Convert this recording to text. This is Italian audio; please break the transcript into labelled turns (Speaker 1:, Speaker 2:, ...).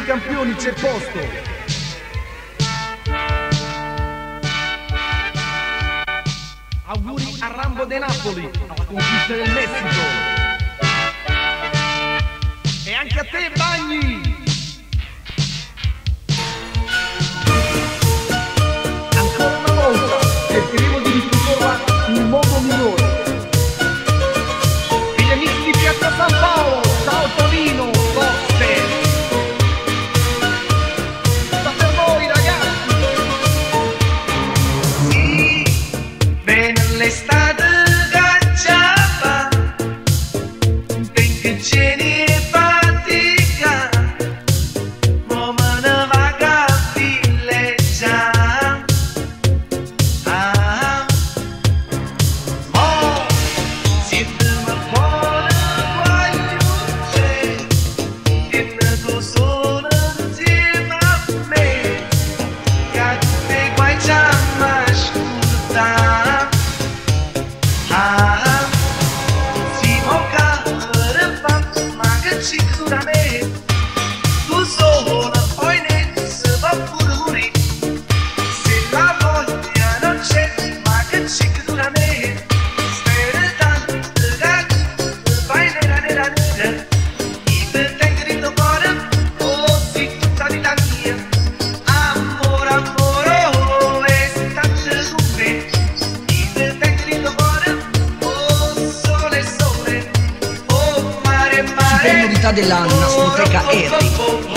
Speaker 1: campioni c'è posto. Auguri a Rambo de Napoli, alla conquista del Messico. E anche a te, Bagni. Ancora una volta cercheremo di distruggerla in modo minore. E gli amici di Piazza San Paolo, ciao Torino, forte. Sta per voi, ragazzi.
Speaker 2: Sì, bene l'estate cacciava, perché cieli e fatica, ma me ne vaga a villeggiare. Ah, oh, siete una buona guagliucce, che ne tu sono insieme a me, che te guai già mi ascolta. Ah, si moca per fare, ma che ci cura me, tu sono poi ne si va pure morire. Se la voglia non c'è, ma che ci cura me, spera tanto che vai nera nera nera, i per te grido cuore, oh sì tutta vita mia, amore amore, oh e tanto con me, i per te grido cuore, oh sole sole, oh mare mare,
Speaker 3: Super novità dell'anno, Nascoteca Henry.